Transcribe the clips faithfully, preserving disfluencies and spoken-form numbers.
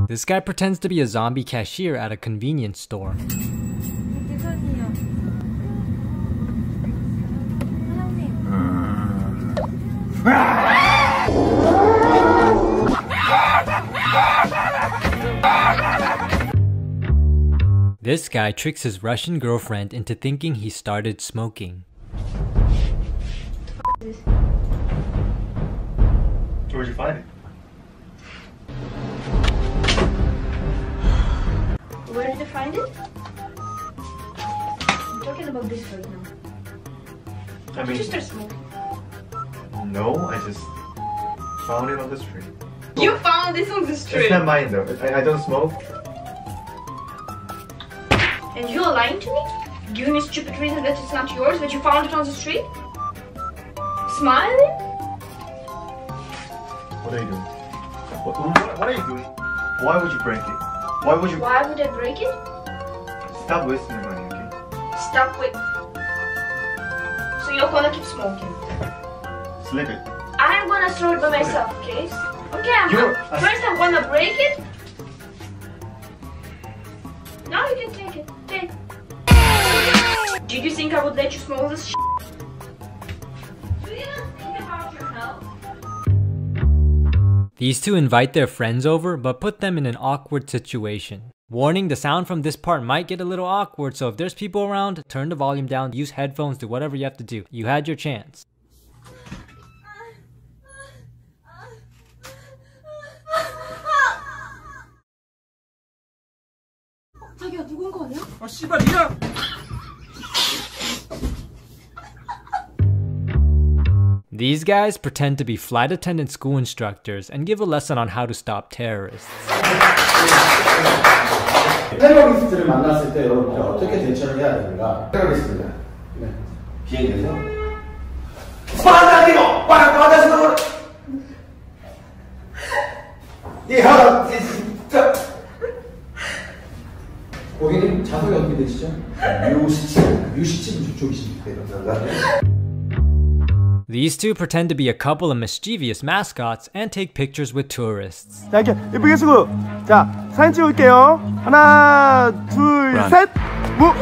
This guy pretends to be a zombie cashier at a convenience store. This guy tricks his Russian girlfriend into thinking he started smoking. Where'd you find it? Where did you find it? I'm talking about this right now. I mean, Did you start smoking? no, I just found it on the street. You found this on the street? It's not mine though. I, I don't smoke. And you're lying to me? Giving me stupid reason that it's not yours, but you found it on the street? Smiling? What are you doing? What, what, what are you doing? Why would you break it? Why would you? Why would I break it? Stop wasting your money, okay? Stop with... So you're gonna keep smoking? Slip it. I'm gonna throw it by myself, okay? Okay, I'm You're gonna... a- First I'm gonna break it. Now you can take it. Take. Did you think I would let you smoke this shit? Do you not think about your health? These two invite their friends over, but put them in an awkward situation. Warning, the sound from this part might get a little awkward, so if there's people around, turn the volume down, use headphones, do whatever you have to do. You had your chance. 자기야 누군 거 아니야? 아 씨발 니야! These guys pretend to be flight attendant school instructors and give a lesson on how to stop terrorists. 테러리스트를 만났을 때 여러분들 어떻게 대처를 해야 됩니까? 테러리스트입니다. 네. 비행기에서 스파르타니고 빠르빠르스노 이하 진짜 고객님 자석이 어떻게 되시죠? 뮤십칠 뮤십칠 쪽이십니까? These two pretend to be a couple of mischievous mascots and take pictures with tourists. 자 이렇게 예쁘게 쓰고 자 사진 찍을게요. 하나 둘 셋. 무.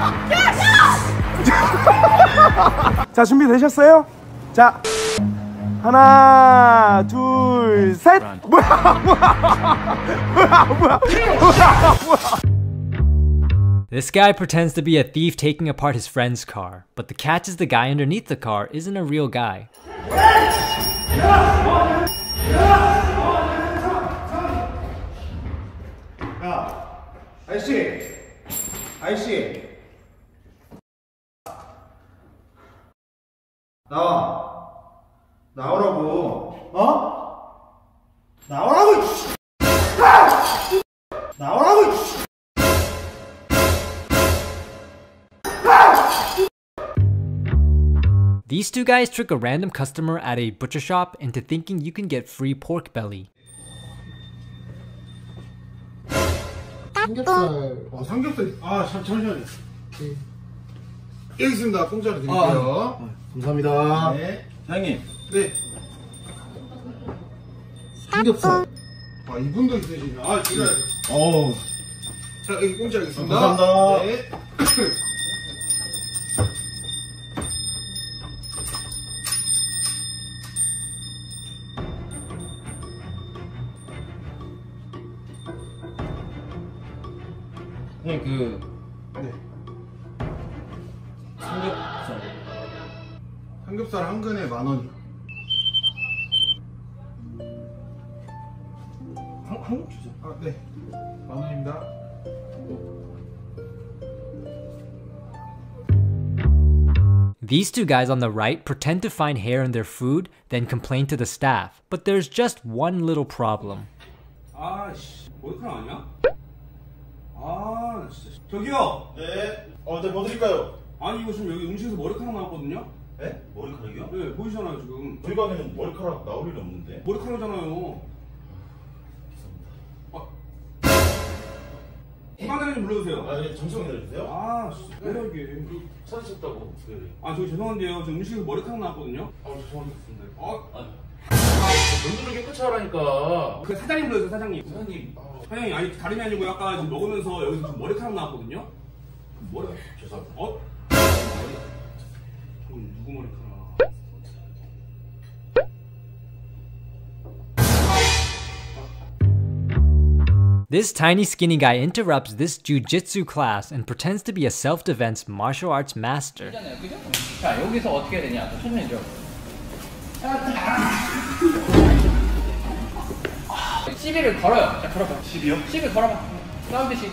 자 준비되셨어요? 자 하나 둘 셋. 뭐야 뭐야 뭐야 뭐야 뭐야. This guy pretends to be a thief taking apart his friend's car, but the catch is the guy underneath the car isn't a real guy. 야, 아저씨, 아저씨, 나와, 나오라고, 어? 나오라고, 나오라고. These two guys trick a random customer at a butcher shop into thinking you can get free pork belly. 삼겹살, 아 삼겹살, 아 잠, 잠시만요. 네. 여기 있습니다. 공짜로 드릴게요. 아, 아, 감사합니다. 네, 사장님. 네. 삼겹살. 아 이분도 있으시네. 아 제가. 어. 자 여기 공짜 하겠습니다. 아, 감사합니다. 네. 네, 그 네. 삼겹살 삼겹살 한 근에 만 원이요. 한, 한국 주죠? 아, 네. 만 원입니다. These two guys on the right pretend to find hair in their food, then complain to the staff. But there's just one little problem. 아씨 머리카락 아니야? 아 진짜 저기요. 네. 어, 네, 뭐 드릴까요? 아니 이거 지금 여기 음식에서 머리카락 나왔거든요? 네? 머리카락이요? 네 보이잖아요 지금. 저희 가게는 머리카락 나올 일이 없는데. 머리카락이잖아요. 아 사장님 좀 불러주세요. 아, 예, 잠시만 기다려주세요. 아 뭐야 이게. 찾으셨다고. 네. 아 저기 죄송한데요 지금 음식에서 머리카락 나왔거든요? 아, 죄송합니다. 아 아, 눈 두르게 차라니까. 그 사장님 불러주세요, 사장님. 사장님. 아, 사장님, 아니 다름이 아니고 아까 지금 먹으면서 여기서 좀 머리카락 나왔거든요? 뭐야? 죄송합니다. 어? 그럼 누구 머리카락? This tiny skinny guy interrupts this jujitsu class and pretends to be a self-defense martial arts master. 그죠? 자, 여기서 어떻게 해야 되냐? 천천히 해줘. 시비를 걸어요. 자, 걸어봐. 시비요? 시비 걸어봐. 싸우듯이.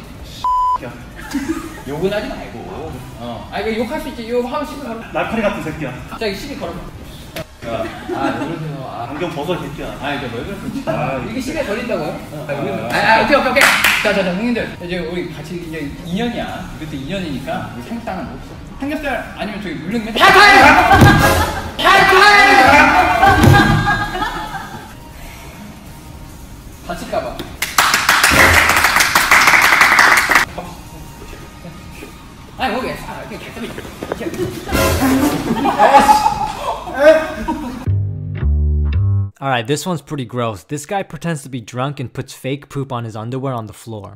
욕은 하지 말고. 어. 아, 이거 욕할 수 있지. 욕하면 시비 걸어. 날파리 같은 새끼야. 자, 이 시비 걸어봐. 아, 왜 그러세요? 아, 안경 벗어 새끼야. 아, 이제 왜 그러세요? 아, 이게 시비에 걸린다고요? 아, 아, 아, 오케이, 오케이, 오케이. 자, 자, 자, 형님들. 이제 우리 같이 이제 이 년이야. 이것도 이 년이니까 우리 삼겹살은 뭐 없어. 삼겹살 아니면 저기 물냉면. 하이파이! 하이파이! 다칠까봐. 아니, 뭐 왜? 아, 이렇게 개떡이. Alright, this one's pretty gross. This guy pretends to be drunk and puts fake poop on his underwear on the floor.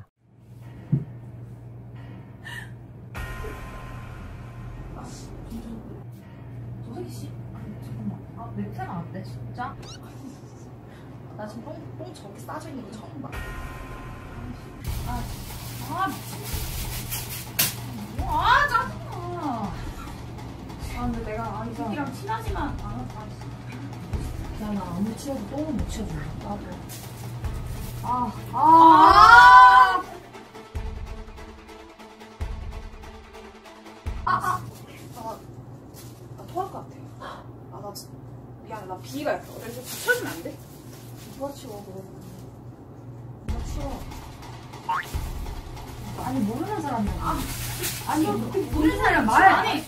냄새가 안 돼, 진짜? 나 지금 똥, 똥 저기 싸져 있는 거 처음 봐. 아, 아, 미친. 아, 짜증나. 아, 근데 내가, 아, 이 새끼랑 친하지만 않았어. 야, 나 아무리 치워도 똥은 못 치워줘. 나도. 아, 아, 아! 아, 아! 나, 나 토할 것 같아. 아, 나 진짜. 미안해, 나 비위가 약해. 그래서 치워주면 안 돼? 누가 치워, 그러면. 누가 치워. 아니, 모르는 사람이야. 아, 아니, 모르는 사람 말 안 해.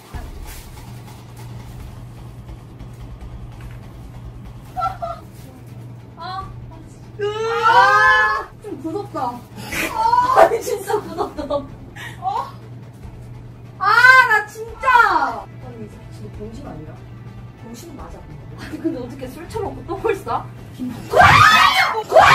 아, 아, 좀 굳었다. 아니, 진짜 굳었다. 어? 아, 나 진짜! 아니, 진짜 병신 아니야? 병신 맞아. 아니, 근데 어떻게 술 처먹고 똥을 싸? 김